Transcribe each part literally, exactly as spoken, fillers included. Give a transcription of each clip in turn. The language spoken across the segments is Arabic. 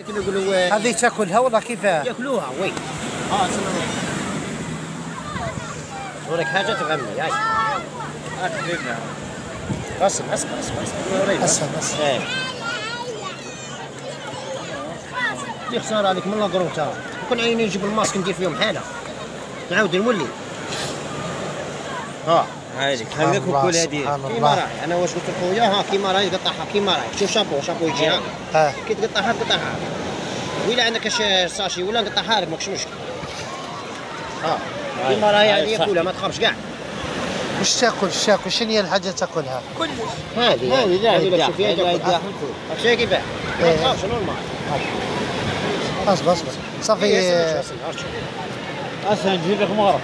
كيما يقولوا. هذه تاكلها ولا كيف؟ ياكلوها وي. اه نوريك حاجه تفهمني ياك. اكلنا بس بس بس بس بس بس ايه دي خساره هذيك من لاكروتا. كون عيني نجيب الماسك ندير فيهم حاله نعاود نولي. ها هذيك هذيك وكل هذه كيما راهي. انا واش قلت لخويا ها كيما راهي قطعها كيما راهي. شوف شابو شابو يجي ها اه كي تقطعها تقطعها ولا عندك ساشي ولا نقطعها لك ماكش مشكل. ها كيما راهي هذه ياكلها ما تخافش كاع. واش تاكل؟ واش تاكل؟ شنو هي الحاجه تاكلها؟ كلش هذه هذه هذه شوف فيها هذا هادشي كيفاه ما تخافش نورمال. بس بس بس صافي. اسهل نجيب لك مغرب.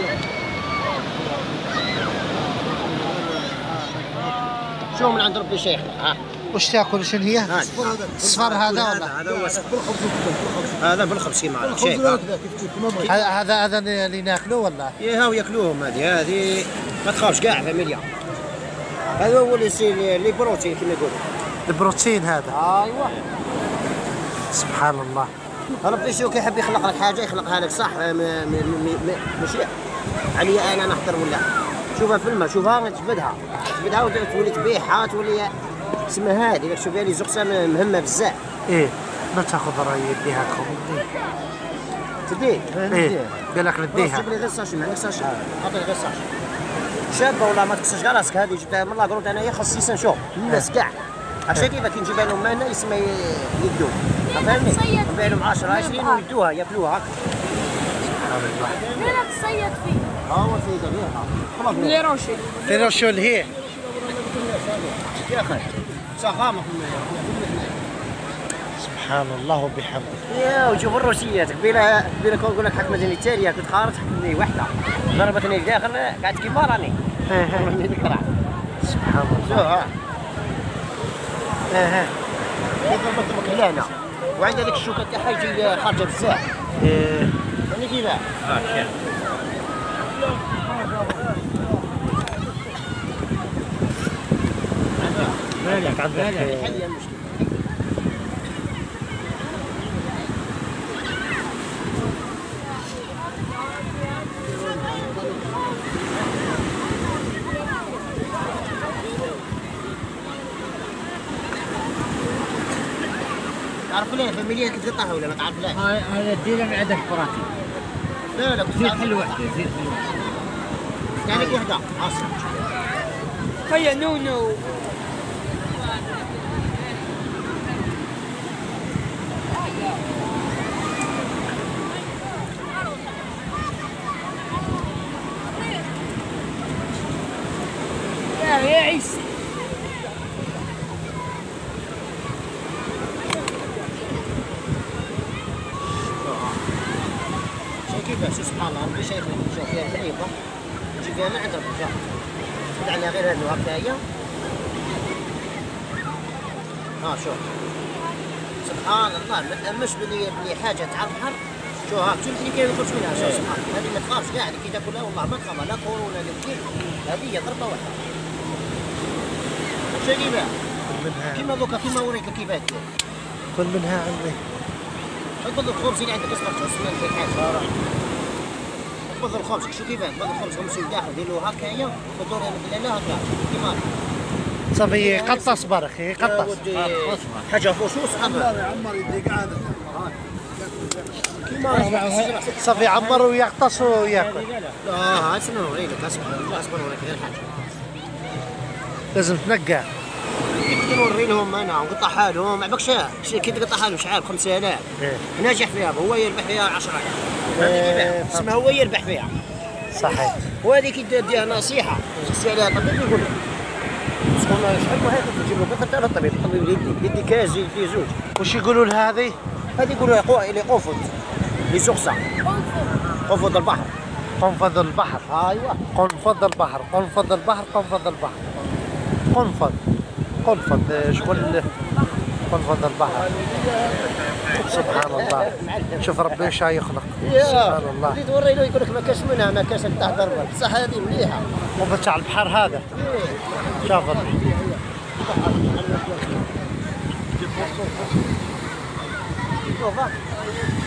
شو من عند ربي شيخ. ها واش تاكل؟ شنو هي؟ الصفر هذا ولا؟ هذا هو هذا بالخبز كيما هذا شايف. هذا هذا اللي ناكلوه ولا؟ ايه هاو ياكلوهم. هذه هذه ما تخافش كاع فاميليا. هذا هو اللي يصير لي بروتين كيما يقولوا. البروتين هذا. ايوا سبحان الله. ربي شو كيحب يخلق لك حاجه يخلقها لك صح. ماشي عليا انا نحضر ولا. شوفها في الماء شوفها تجبدها تجبدها وتولي تبيعها تولي تسمى هذه. شوفها لي زقسه مهمه بزاف. ايه ما تاخذ راي يديها لكم تديه. ايه قال لك نديها. جيب لي غير ساشي ما عندك ساشي عطيني غير ساشي شابه ولا ما تكسرش كاع راسك. هذه جبتها من لاكروت انايا خصيصا نشوف الناس كاع عرفتي كيفاه كي نجيبها لهم هنا يسمى يدو فهمتني. نبيع لهم عشرة عشرين ويدوها ياكلوها. سبحان الله. وين تصيد فيه؟ ها هو سيدة ليها خلاص لي روشي في روشو اللي هي يا اخي سخامه في سبحان الله وبحمده. يا وشوف الروسيات قبيله قبيله كون نقول لك حكمتني التاليه كنت خارج حكمتني وحده ضربتني لداخل قعدت كيما راني. سبحان الله. شو ها اها ضربت لك هنا وعند هذيك الشوكه تاعها يجي خارجه بزاف. ايه يعني كيفاه ها مالك عندك حل المشكله. تعرف ليه فاميليا كنت تقطعها ولا ما تعرف ليه؟ هذا دينا من عندك براكي. لا لا زيد حل وحده زيد حل وحده. يعني وحده عاصم. هيا نو نو يا يا عيسى. شو سبحان الله ربي شايف شوف فيها حليبه تجي فيها ما عند ربي شوف زيد عليها غير هذو هكايا. ها شوف سبحان الله ما تأمش بلي بلي حاجه تاع البحر. شوف ها شوف اللي كاين يخرج منها. شوف سبحان الله هذه ما تخافش كاع كي تاكلها والله ما تخافها لا كورونا لا كيف. هذه هي ضربه واحده. شو كيفاه؟ كيما دوكا كيما وريتك كيفاه دير. كل منها عندي. تفضل الخبز اللي عندك اصبر تسمى في الحاجه. تفضل الخبز شو كيفاه تفضل الخبز غمسوا الداخل ديروا هكايا ودور مثل لا هكا كيما صافي قطص برخي قطص. حاجه فوسوس عمر عمر يدي قاعده كيما صافي عمر ويقطص وياكل. اه اسمع نوريك اصبر اصبر نوريك غير حاجه لازم تنقع. كي نوري لهم انا ونقطعها لهم ما عباكش كي تقطعها له شحال خمسة آلاف ناجح فيها هو يربح فيها عشرة آلاف. اسمها هو يربح فيها صحيح. وهذه كي ديها نصيحه تسقسي عليها الطبيب يقول لك شكون شحال واحد تجيب له كثر تاع الطبيب الطبيب يدي يدي كاز يدي زوج. واش يقولوا لها هذه؟ هذه يقولوا لها اللي قنفذ اللي زقسه قنفذ البحر. قنفذ البحر. ايوه قنفذ البحر قنفذ البحر قنفذ البحر قنفذ قنفذ شكون قنفذ البحر. سبحان الله. شوف ربي واش يخلق. سبحان الله. اللي توري له يقول لك ما كاش منها ما كاش تاع ضربه بصح هذه مليحه. قنفذ تاع البحر هذا. شوف إيه. شوف ها